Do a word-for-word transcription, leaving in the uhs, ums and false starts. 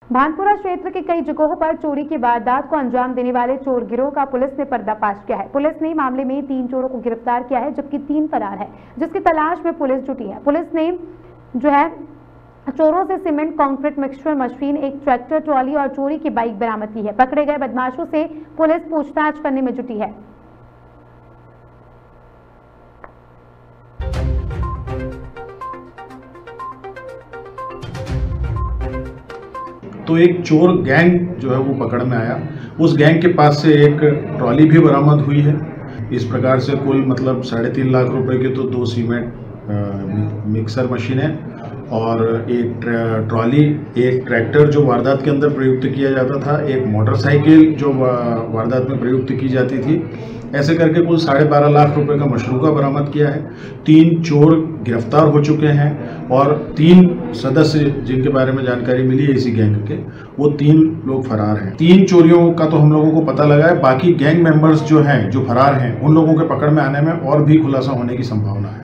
भानपुरा क्षेत्र के कई जगहों पर चोरी की वारदात को अंजाम देने वाले चोर गिरोह का पुलिस ने पर्दाफाश किया है। पुलिस ने मामले में तीन चोरों को गिरफ्तार किया है, जबकि तीन फरार है, जिसकी तलाश में पुलिस जुटी है। पुलिस ने जो है चोरों से सीमेंट, कंक्रीट मिक्सचर मशीन, एक ट्रैक्टर ट्रॉली और चोरी की बाइक बरामद की है। पकड़े गए बदमाशों से पुलिस पूछताछ करने में जुटी है। तो एक चोर गैंग जो है वो पकड़ में आया। उस गैंग के पास से एक ट्रॉली भी बरामद हुई है। इस प्रकार से कुल मतलब साढ़े तीन लाख रुपए के तो दो सीमेंट मिक्सर मशीन है और एक ट्रॉली, एक ट्रैक्टर जो वारदात के अंदर प्रयुक्त किया जाता था, एक मोटरसाइकिल जो वारदात में प्रयुक्त की जाती थी। ऐसे करके कुल साढ़े बारह लाख रुपए का मशरूका बरामद किया है। तीन चोर गिरफ्तार हो चुके हैं और तीन सदस्य जिनके बारे में जानकारी मिली है इसी गैंग के, वो तीन लोग फरार हैं। तीन चोरियों का तो हम लोगों को पता लगा है, बाकी गैंग मेंबर्स जो हैं, जो फरार हैं, उन लोगों के पकड़ में आने में और भी खुलासा होने की संभावना है।